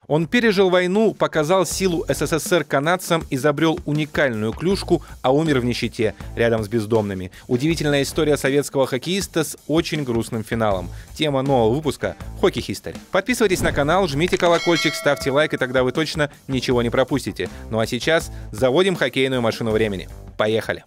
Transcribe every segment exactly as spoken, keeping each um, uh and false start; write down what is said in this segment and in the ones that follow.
Он пережил войну, показал силу СССР канадцам, изобрел уникальную клюшку, а умер в нищете, рядом с бездомными. Удивительная история советского хоккеиста с очень грустным финалом. Тема нового выпуска — Hockey History. Подписывайтесь на канал, жмите колокольчик, ставьте лайк, и тогда вы точно ничего не пропустите. Ну а сейчас заводим хоккейную машину времени. Поехали!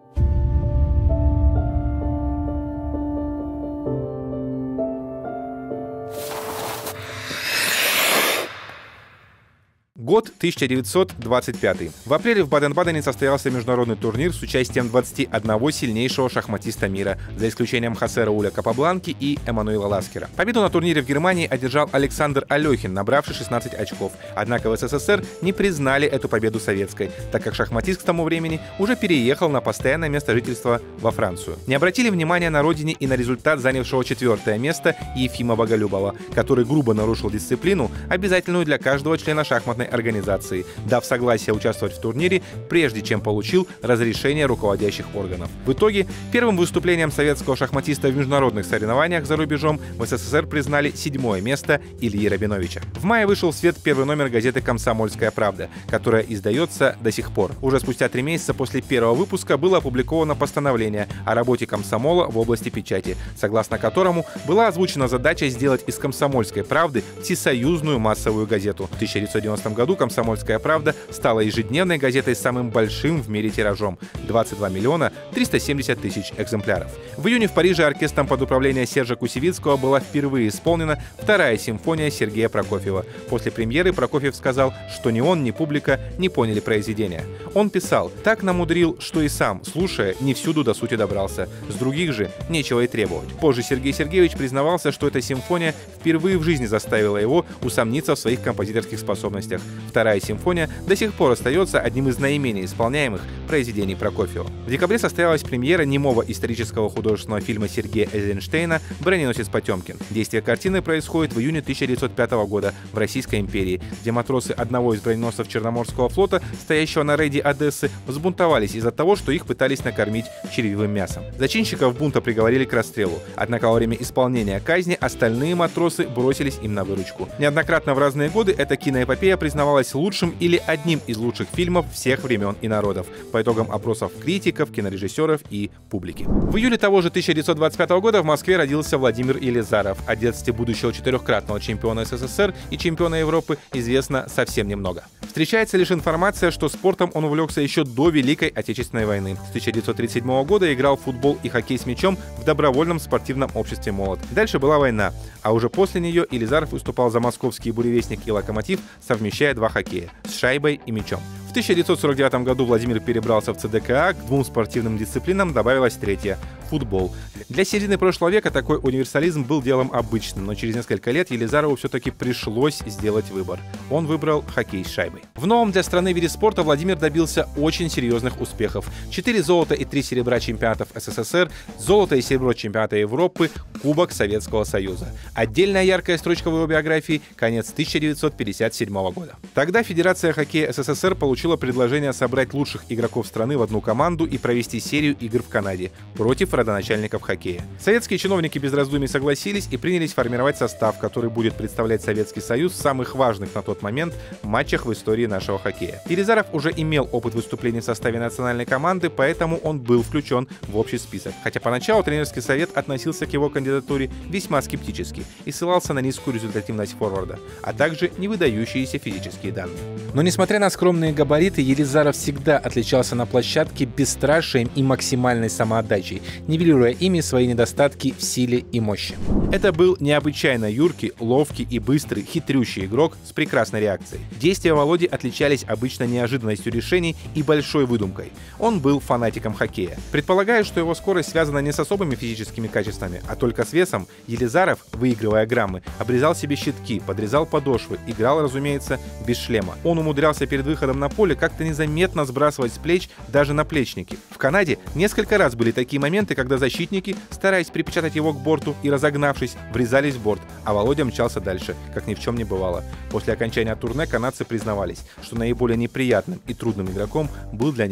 Год тысяча девятьсот двадцать пятый. В апреле в Баден-Бадене состоялся международный турнир с участием двадцати одного сильнейшего шахматиста мира, за исключением Хосе Рауля Капабланки и Эммануила Ласкера. Победу на турнире в Германии одержал Александр Алехин, набравший шестнадцать очков. Однако в СССР не признали эту победу советской, так как шахматист к тому времени уже переехал на постоянное место жительства во Францию. Не обратили внимания на родине и на результат занявшего четвертое место Ефима Боголюбова, который грубо нарушил дисциплину, обязательную для каждого члена шахматной организации, дав согласие участвовать в турнире, прежде чем получил разрешение руководящих органов. В итоге, первым выступлением советского шахматиста в международных соревнованиях за рубежом в СССР признали седьмое место Ильи Рабиновича. В мае вышел в свет первый номер газеты «Комсомольская правда», которая издается до сих пор. Уже спустя три месяца после первого выпуска было опубликовано постановление о работе комсомола в области печати, согласно которому была озвучена задача сделать из «Комсомольской правды» всесоюзную массовую газету. В тысяча девятьсот девяностом году «Комсомольская правда» стала ежедневной газетой с самым большим в мире тиражом — двадцать два миллиона триста семьдесят тысяч экземпляров. В июне в Париже оркестром под управлением Сержа Кусевицкого была впервые исполнена вторая симфония Сергея Прокофьева. После премьеры Прокофьев сказал, что ни он, ни публика не поняли произведения. Он писал: «Так намудрил, что и сам, слушая, не всюду до сути добрался. С других же нечего и требовать». Позже Сергей Сергеевич признавался, что эта симфония впервые в жизни заставила его усомниться в своих композиторских способностях. Вторая симфония до сих пор остается одним из наименее исполняемых произведений Прокофьева. В декабре состоялась премьера немого исторического художественного фильма Сергея Эйзенштейна «Броненосец Потемкин». Действие картины происходит в июне тысяча девятьсот пятого года в Российской империи, где матросы одного из броненосцев Черноморского флота, стоящего на рейде Одессы, взбунтовались из-за того, что их пытались накормить червивым мясом. Зачинщиков бунта приговорили к расстрелу, однако во время исполнения казни остальные матросы бросились им на выручку. Неоднократно в разные годы эта киноэпопея признавалась лучшим или одним из лучших фильмов всех времен и народов по итогам опросов критиков, кинорежиссеров и публики. В июле того же тысяча девятьсот двадцать пятого года в Москве родился Владимир Елизаров. О детстве будущего четырехкратного чемпиона СССР и чемпиона Европы известно совсем немного. Встречается лишь информация, что спортом он увлекся еще до Великой Отечественной войны. С тысяча девятьсот тридцать седьмого года играл в футбол и хоккей с мячом в добровольном спортивном обществе «Молот». Дальше была война, а уже после нее Елизаров выступал за московский «Буревестник» и «Локомотив», совмещая два хоккея — с шайбой и мячом. В тысяча девятьсот сорок девятом году Владимир перебрался в ЦДКА, к двум спортивным дисциплинам добавилась третья — футбол. Для середины прошлого века такой универсализм был делом обычным, но через несколько лет Елизарову все-таки пришлось сделать выбор. Он выбрал хоккей с шайбой. В новом для страны виде спорта Владимир добился очень серьезных успехов. Четыре золота и три серебра чемпионатов СССР, золото и серебро чемпионата Европы, Кубок Советского Союза. Отдельная яркая строчка в его биографии — конец тысяча девятьсот пятьдесят седьмого года. Тогда Федерация хоккея СССР получила предложение собрать лучших игроков страны в одну команду и провести серию игр в Канаде против родоначальников хоккея. Советские чиновники без раздумий согласились и принялись формировать состав, который будет представлять Советский Союз в самых важных на тот момент матчах в истории нашего хоккея. Елизаров уже имел опыт выступлений в составе национальной команды, поэтому он был включен в общий список. Хотя поначалу тренерский совет относился к его кандидатуре весьма скептически и ссылался на низкую результативность форварда, а также невыдающиеся физические данные. Но несмотря на скромные габариты, Елизаров всегда отличался на площадке бесстрашием и максимальной самоотдачей, нивелируя ими свои недостатки в силе и мощи. Это был необычайно юркий, ловкий и быстрый, хитрющий игрок с прекрасной реакцией. Действия Володи отличались обычно неожиданностью решений и большой выдумкой. Он был фанатиком хоккея. Предполагая, что его скорость связана не с особыми физическими качествами, а только с весом, Елизаров, выигрывая граммы, обрезал себе щитки, подрезал подошвы, играл, разумеется, без шлема. Он умудрялся перед выходом на поле как-то незаметно сбрасывать с плеч даже наплечники. В Канаде несколько раз были такие моменты, когда защитники, стараясь припечатать его к борту и разогнавшись, врезались в борт, а Володя мчался дальше, как ни в чем не бывало. После окончания турне канадцы признавались, что наиболее неприятным и трудным игроком был для них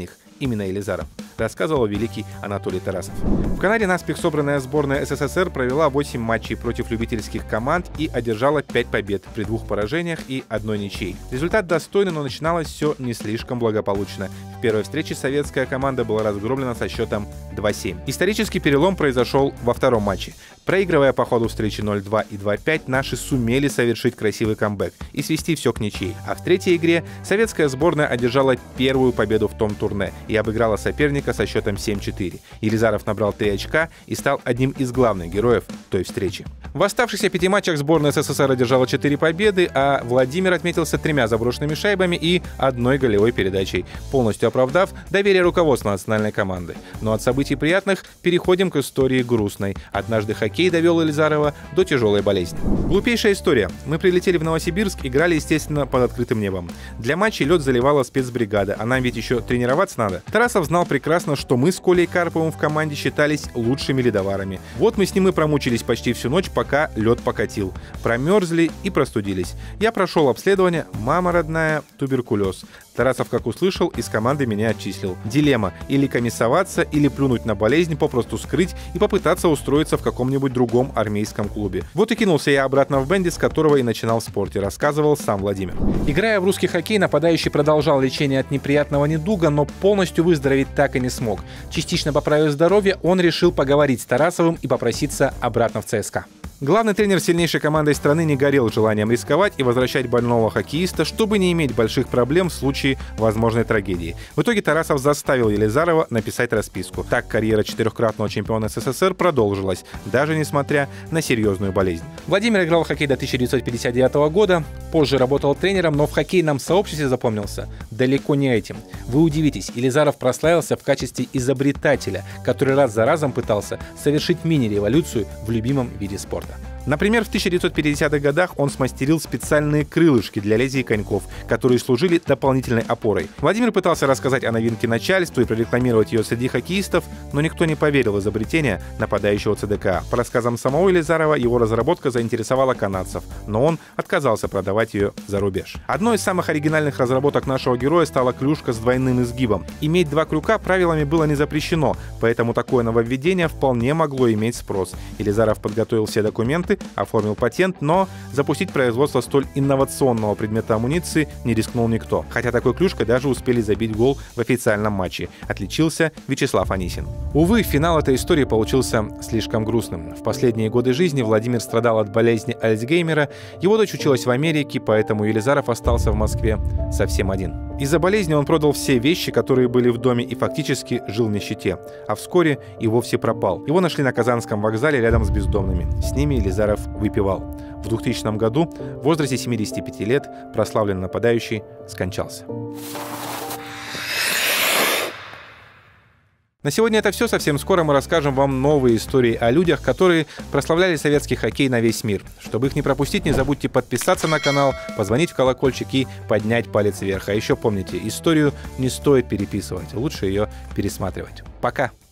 именно Елизаров, рассказывал великий Анатолий Тарасов. В Канаде наспех собранная сборная СССР провела восемь матчей против любительских команд и одержала пять побед при двух поражениях и одной ничьей. Результат достойный, но начиналось все не слишком благополучно. В первой встрече советская команда была разгромлена со счетом два-семь. Исторический перелом произошел во втором матче. Проигрывая по ходу встречи ноль-два и два-пять, наши сумели совершить красивый камбэк и свести все к ничьей. А в третьей игре советская сборная одержала первую победу в том турне и обыграла соперника со счетом семь-четыре. Елизаров набрал три очка и стал одним из главных героев той встречи. В оставшихся пяти матчах сборная СССР одержала четыре победы, а Владимир отметился тремя заброшенными шайбами и одной голевой передачей, полностью оправдав доверие руководства национальной команды. Но от событий приятных переходим к истории грустной. Однажды хоккей довел Елизарова до тяжелой болезни. Глупейшая история. Мы прилетели в Новосибирск, играли, естественно, под открытым небом. Для матчей лед заливала спецбригада, а нам ведь еще тренироваться надо. Тарасов знал прекрасно, что мы с Колей Карповым в команде считались лучшими ледоварами. Вот мы с ним и промучились почти всю ночь, пока лед покатил. Промерзли и простудились. Я прошел обследование, мама родная, туберкулез. Тарасов, как услышал, из команды меня отчислил. Дилемма: или комиссоваться, или плюнуть на болезнь, попросту скрыть и попытаться устроиться в каком-нибудь другом армейском клубе. Вот и кинулся я обратно в бенди, с которого и начинал в спорте, рассказывал сам Владимир. Играя в русский хоккей, нападающий продолжал лечение от неприятного недуга, но полностью выздороветь так и не смог. Частично поправив здоровье, он решил поговорить с Тарасовым и попроситься обратно в ЦСКА. Главный тренер сильнейшей команды страны не горел желанием рисковать и возвращать больного хоккеиста, чтобы не иметь больших проблем в случае возможной трагедии. В итоге Тарасов заставил Елизарова написать расписку. Так карьера четырехкратного чемпиона СССР продолжилась, даже несмотря на серьезную болезнь. Владимир играл в хоккей до тысяча девятьсот пятьдесят девятого года, позже работал тренером, но в хоккейном сообществе запомнился далеко не этим. Вы удивитесь, Елизаров прославился в качестве изобретателя, который раз за разом пытался совершить мини-революцию в любимом виде спорта. Например, в тысяча девятьсот пятидесятых годах он смастерил специальные крылышки для лезвий коньков, которые служили дополнительной опорой. Владимир пытался рассказать о новинке начальству и прорекламировать ее среди хоккеистов, но никто не поверил в изобретение нападающего ЦДКА. По рассказам самого Елизарова, его разработка заинтересовала канадцев, но он отказался продавать ее за рубеж. Одной из самых оригинальных разработок нашего героя стала клюшка с двойным изгибом. Иметь два крюка правилами было не запрещено, поэтому такое нововведение вполне могло иметь спрос. Елизаров подготовил все документы, оформил патент, но запустить производство столь инновационного предмета амуниции не рискнул никто. Хотя такой клюшкой даже успели забить гол в официальном матче. Отличился Вячеслав Анисин. Увы, финал этой истории получился слишком грустным. В последние годы жизни Владимир страдал от болезни Альцгеймера, его дочь училась в Америке, поэтому Елизаров остался в Москве совсем один. Из-за болезни он продал все вещи, которые были в доме, и фактически жил в нищете. А вскоре и вовсе пропал. Его нашли на Казанском вокзале рядом с бездомными. С ними Елизаров выпивал. В двухтысячном году в возрасте семидесяти пяти лет прославленный нападающий скончался. На сегодня это все. Совсем скоро мы расскажем вам новые истории о людях, которые прославляли советский хоккей на весь мир. Чтобы их не пропустить, не забудьте подписаться на канал, позвонить в колокольчик и поднять палец вверх. А еще помните, историю не стоит переписывать, лучше ее пересматривать. Пока!